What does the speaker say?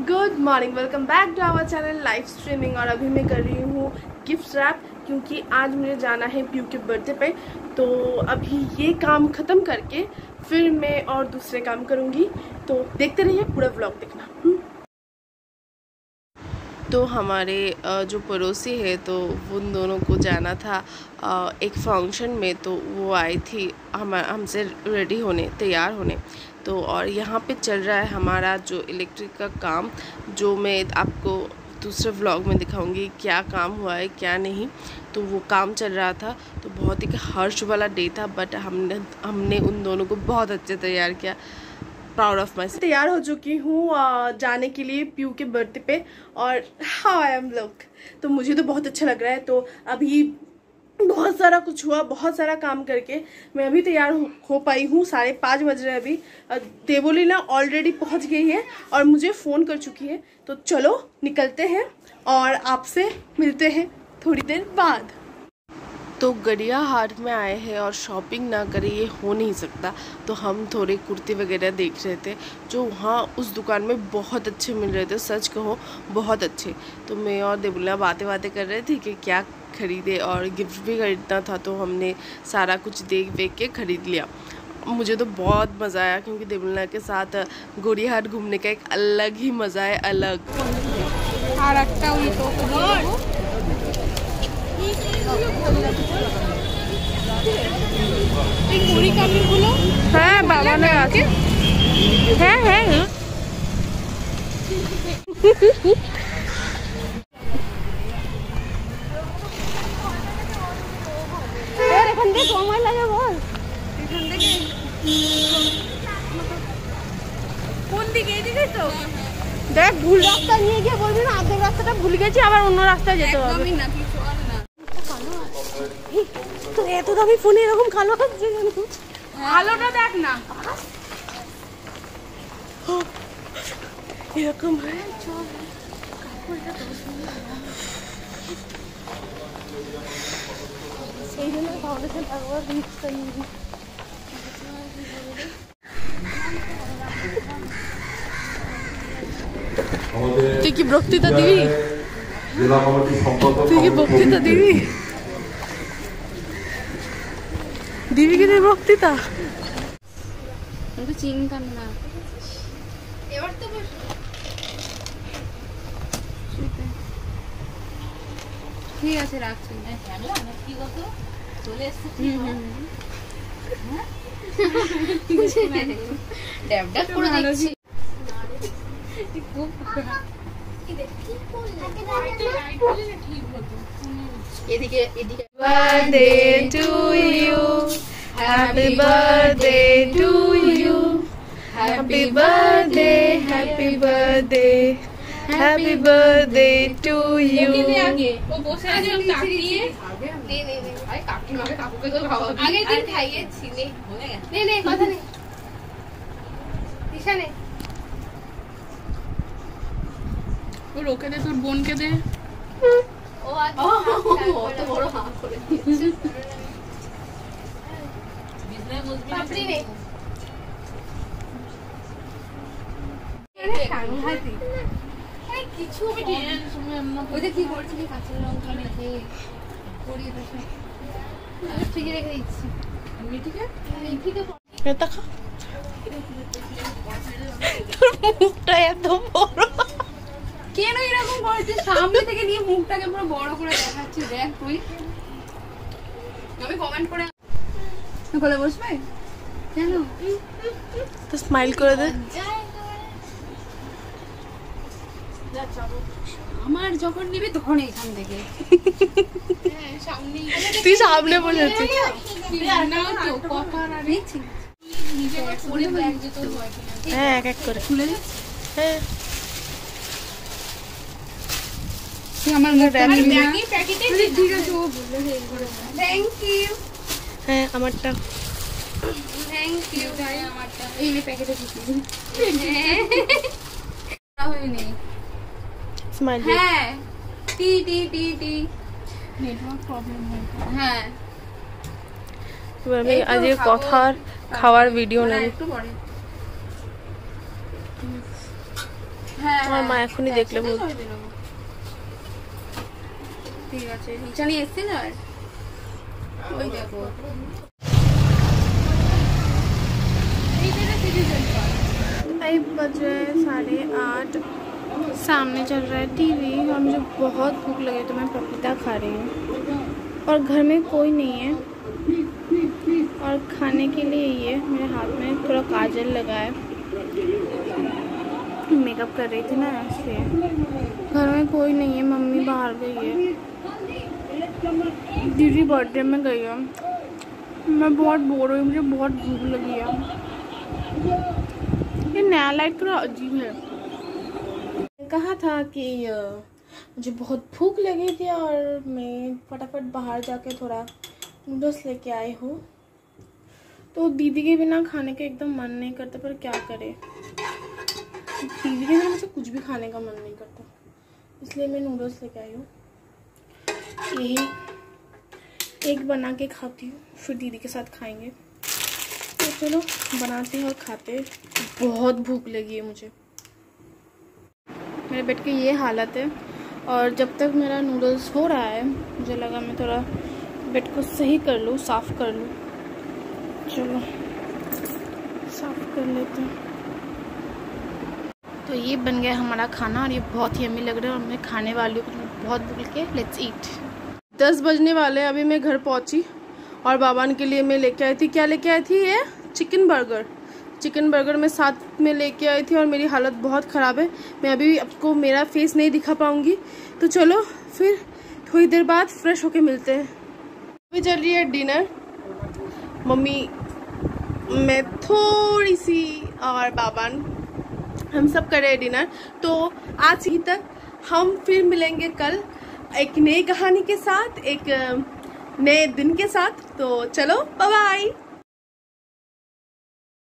Good morning, welcome back to our channel live streaming. और अभी मैं कर रही हूँ गिफ्ट रैप क्योंकि आज मुझे जाना है पीयू के बर्थडे पे। तो अभी ये काम ख़त्म करके फिर मैं और दूसरे काम करूँगी। तो देखते रहिए, पूरा व्लॉग देखना। तो हमारे जो पड़ोसी है तो उन दोनों को जाना था एक फंक्शन में, तो वो आई थी हमसे रेडी होने, तैयार होने। तो और यहाँ पे चल रहा है हमारा जो इलेक्ट्रिक का काम, जो मैं आपको दूसरे व्लॉग में दिखाऊंगी क्या काम हुआ है क्या नहीं। तो वो काम चल रहा था, तो बहुत ही हर्ष वाला डे था, बट हमने उन दोनों को बहुत अच्छे तैयार किया। Proud of my. तैयार हो चुकी हूँ जाने के लिए पीयू के बर्थडे पे। और हाउ आई एम लुक, तो मुझे तो बहुत अच्छा लग रहा है। तो अभी बहुत सारा कुछ हुआ, बहुत सारा काम करके मैं अभी तैयार हो पाई हूँ। 5:30 बज रहे हैं अभी। देवोलीना ऑलरेडी पहुँच गई है और मुझे फ़ोन कर चुकी है। तो चलो निकलते हैं और आपसे मिलते हैं थोड़ी देर बाद। तो गड़िया हाट में आए हैं और शॉपिंग ना करें ये हो नहीं सकता। तो हम थोड़े कुर्ते वगैरह देख रहे थे जो वहाँ उस दुकान में बहुत अच्छे मिल रहे थे, सच कहो बहुत अच्छे। तो मैं और देवुला बातें कर रहे थे कि क्या खरीदे, और गिफ्ट भी खरीदना था। तो हमने सारा कुछ देख के ख़रीद लिया। मुझे तो बहुत मज़ा आया क्योंकि देवुला के साथ गड़िया हाट घूमने का एक अलग ही मज़ा है, अलग। हाँ बाबा ने आके है দেখ ভুল রাস্তা নিয়ে গিয়ে বলবি না আধেক রাস্তাটা ভুল গেছি, আবার অন্য রাস্তায় যেতে হবে। তো এত দামি ফোনে এরকম কালো আসছে কেন? আলোটা দেখ না এরকম হয়। সেই জন্য ফাউন্ডেশন একবার রিস্কটা নিই। তুই কি বক্তৃতা দিবি? তুই কি বক্তৃতা দিবি? দিবি কি বক্তৃতা? চিন্তা না, এবার তো ঠিক আছে রাখছি। চলে এসছে এদিকে এদিকে। Birthday to you, happy birthday to you, happy birthday, happy birthday, happy birthday to you. ও বসে আছে কাকিয়ে নে নে নে ভাই, কাকিমাকে কাকুকে তো খাওয়াবি। আগে দিন খাইয়েছি নে, ভুলে গেছে। নে নে কথা নে দিশা নে। ও রোকে দে, তোর বোনকে দে। ও আচ্ছা অত বড় হাঁ করে দিয়েছে। বিজনেস বুঝবি পাপড়ি নে। কিছু ওইটা কি করছিলি? কাঁচা লঙ্কা মেখে পরিয়ে দেখে ফ্রিজে রেখে দিচ্ছি। মুখটা এত বড় কেন এরকম করছিস? সামনে থেকে নিয়ে মুখটাকে পুরো বড় করে দেখাচ্ছিস। দেখ তুই, আমি কমেন্ট করে বলে বসবে কেন? তো স্মাইল করে দে। আমার যখন নিবি তখন এখান থেকে তুই সামনে বলে যাচ্ছিস। হ্যাঁ এক এক করে খুলে দিচ্ছি। হ্যাঁ আমার হ্যাঁ আমারটা থ্যাংক ইউ। আমারটা এই প্যাকেটে হয়নি। স্মাইল। হ্যাঁ টি টি টি টি নেটওয়ার্ক প্রবলেম হয়। হ্যাঁ আমি আজকে কথার খাওয়ার ভিডিও নেই। একটু পরে আমার মা এখনই দেখলে বলতো ঠিক আছে নিচে নিয়ে এসছি না ওই দেখো 8:08 सामने चल रहा है टीवी और मुझे बहुत भूख लगी तो मैं पपीता खा रही हूँ और घर में कोई नहीं है और खाने के लिए ये मेरे हाथ में थोड़ा काजल लगा है मेकअप कर रही थी ना इसलिए घर में कोई नहीं है मम्मी बाहर गई है दीदी बर्थडे में गई है मैं बहुत बोर हुई मुझे बहुत भूख लगी है ये नया लाइट थोड़ा अजीब है कहा था कि मुझे बहुत भूख लगी थी और मैं फटाफट बाहर जाके थोड़ा नूडल्स लेके आई हूँ तो दीदी के बिना खाने का एकदम मन नहीं करता पर क्या करे दीदी के बिना मुझे कुछ भी खाने का मन नहीं करता इसलिए मैं नूडल्स लेके आई हूँ यही एक बना के खाती हूँ फिर दीदी के साथ खाएंगे तो चलो बनाते हैं और खाते हैं बहुत भूख लगी है मुझे मेरे बेड की ये हालत है और जब तक मेरा नूडल्स हो रहा है मुझे लगा मैं थोड़ा बेड को सही कर लूँ साफ़ कर लूँ चलो साफ़ कर लेते हैं तो ये बन गया हमारा खाना और ये बहुत ही यम्मी लग रहा है और मैं खाने वाली हूँ बहुत भूख के लेट्स ईट 10 बजने वाले हैं अभी मैं घर पहुँची और बाबान के लिए मैं लेके आई थी क्या लेके आई थी ये चिकन बर्गर मैं साथ में लेके आई थी और मेरी हालत बहुत ख़राब है मैं अभी आपको मेरा फेस नहीं दिखा पाऊँगी तो चलो फिर थोड़ी देर बाद फ्रेश होके मिलते हैं अभी चल रही है डिनर मम्मी मैं थोड़ी सी और बाबान हम सब कर रहे हैं डिनर तो आज ही तक हम फिर मिलेंगे कल एक नई कहानी के साथ एक नए दिन के साथ तो चलो बाय बाय।